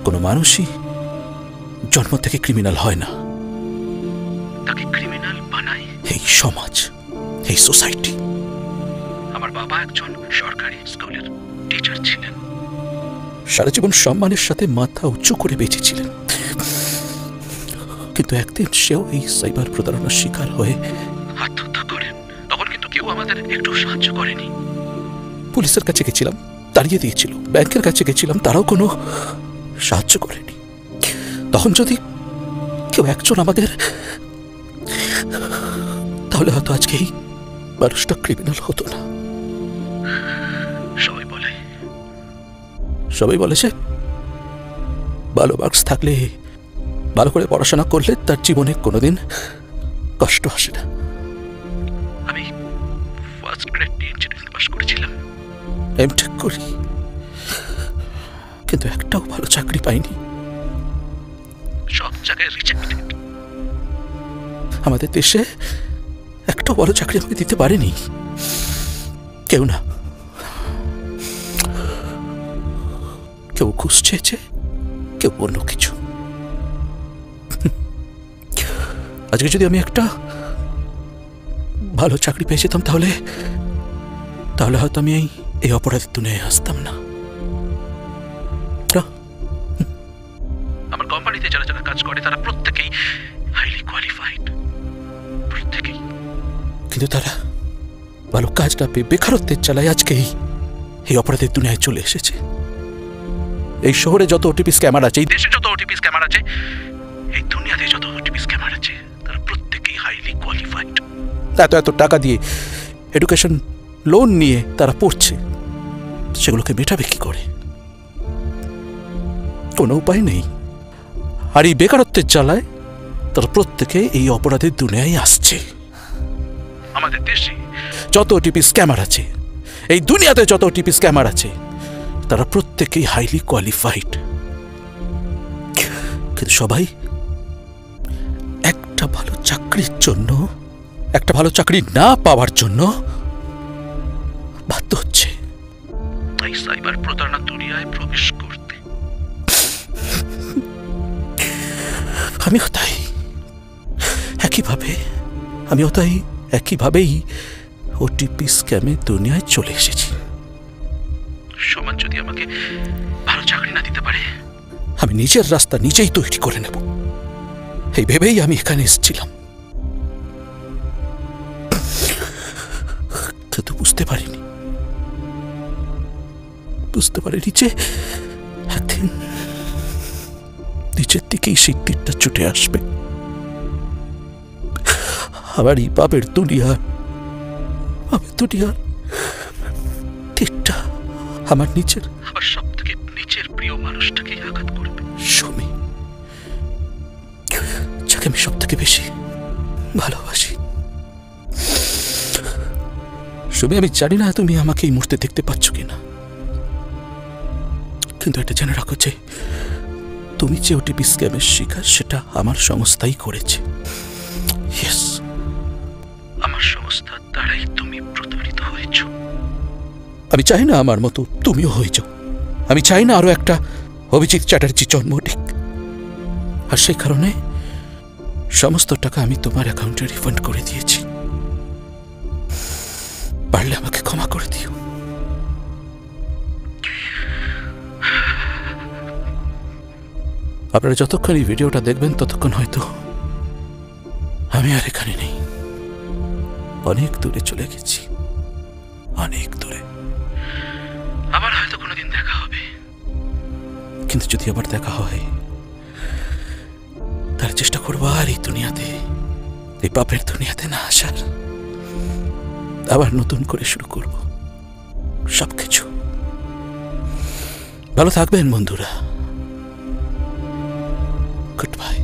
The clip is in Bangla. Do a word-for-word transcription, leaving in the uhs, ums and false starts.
কোনো মানুষই জন্ম থেকে ক্রিমিনাল হয় না, তাকে ক্রিমিনাল বানায় এই সমাজ, এই সোসাইটি। আমার বাবা একজন সরকারি স্কুলের টিচার ছিলেন, সারা জীবন সম্মানের সাথে মাথা উঁচু করে বেঁচেছিলেন, কিন্তু একদিন সেও এই সাইবার প্রতারণার শিকার হয়ে আত্মহত্যা করেন। তখন কিন্তু কেউ আমাদের একটু সাহায্য করেনি। পুলিশের কাছে গেছিলাম, তাড়িয়ে দিয়েছিল। ব্যাংকের কাছে গেছিলাম, তারাও কোনো সাহায্য করেনি। তখন যদি কেউ একজন আমাদের, তাহলে হয়তো আজকে এই মানুষটা ক্রিমিনাল হতো না। সবাই বলে সবাই বলেছে ভালো মার্কস থাকলে, ভালো করে পড়াশোনা করলে তার জীবনে কোনোদিন কষ্ট আসে না। আমি ফার্স্ট গ্রেড ইঞ্জিনিয়ারিং পাস করেছিলাম, এমটেক করি, কিন্তু একটাও ভালো চাকরি পাইনি। সব জায়গায় রিজেক্টেড। আমাদের দেশে একটাও ভালো চাকরি আমাকে দিতে পারেনি কেউ না। কেউ ঘুষ চেয়েছে, কেউ অন্য কিছু। আজকে যদি আমি একটা ভালো চাকরি পেয়ে যেতাম, তাহলে তাহলে হয়তো আমি এই এই অপরাধের দুনিয়ায় আসতাম না। আমার কোম্পানিতে যারা যারা কাজ করে তারা প্রত্যেকেই হাইলি কোয়ালিফাইড, প্রত্যেকেই, কিন্তু তারা ভালো কাজ না পেয়ে বেকারত্বের চালায় আজকে এই অপরাধের দুনিয়ায় চলে এসেছে। এই শহরে যত ওটিপি স্ক্যামার আছে, এই দেশে যত ওটিপি স্ক্যামার আছে, এই দুনিয়াতে যত ওটিপি স্ক্যামার আছে, তারা প্রত্যেকেই হাইলি কোয়ালিফাইড। এত এত টাকা দিয়ে এডুকেশন লোন নিয়ে তারা পড়ছে, সেগুলোকে মেটাবে কি করে? কোনো উপায় নেই। আর এই বেকারত্বের জ্বালায় তারা প্রত্যেকে এই অপরাধের দুনিয়ায় আসছে। আমাদের দেশে যত ওটিপি স্ক্যামার আছে, এই দুনিয়াতে যত ওটিপি স্ক্যামার আছে, তারা প্রত্যেকেই হাইলি কোয়ালিফাইড, কিন্তু সবাই একটা ভালো চাকরির জন্য, একটা ভালো চাকরি না পাওয়ার জন্য বাধ্য হচ্ছে এই সাইবার প্রতারণা দুনিয়ায় প্রবেশ করতে। আমিও তাই একইভাবে আমিও তাই একইভাবেই ওটিপি স্ক্যামের দুনিয়ায় চলে এসেছি। সমাজ যদি আমাকে ভালো চাকরি না দিতে পারে, আমি নিজের রাস্তা নিজেই তৈরি করে নেব, এই ভেবেই আমি এখানে এসেছিলাম। কিন্তু বুঝতে পারিনি বুঝতে পারিনি যে একদিন নিচের দিকেই সেই তীরটা ছুটে আসবে। আমার এই পাপের দুনিয়ার পাপের দুনিয়ার তীরটা আমার নিচের, আমার সব থেকে নিচের প্রিয় মানুষটাকে আঘাত করবে। সুমি, যাকে আমি সব থেকে বেশি ভালোবাসি। সুমি, আমি জানি না তুমি আমাকে এই মুহূর্তে দেখতে পাচ্ছ কিনা, কিন্তু এটা জেনে রাখো যে তুমি যে ওটিপি স্ক্যামের শিকার, সেটা আমার সংস্থাই করেছে। ইয়েস, আমার সংস্থার দ্বারাই তুমি প্রতারিত হয়েছ। আমি চাই না আমার মতো তুমিও হয়ে যাও। আমি চাই না আরো একটা অভিজিৎ চ্যাটার্জি জন্ম ঠিক। আর সেই কারণে সমস্ত টাকা আমি তোমার অ্যাকাউন্টে রিফান্ড করে দিয়েছি। পারলে আমাকে ক্ষমা করে দিও। আপনারা যতক্ষণ এই ভিডিওটা দেখবেন ততক্ষণ হয়তো আমি আর এখানে নেই, অনেক দূরে চলে গেছি, অনেক দূরে। আবার হয়তো কোনোদিন দেখা হবে, কিন্তু যদি আবার দেখা হয় তার চেষ্টা করবো আর এই দুনিয়াতে, এই পাপের দুনিয়াতে না আসার। আবার নতুন করে শুরু করব সবকিছু। ভালো থাকবেন বন্ধুরা। Good by.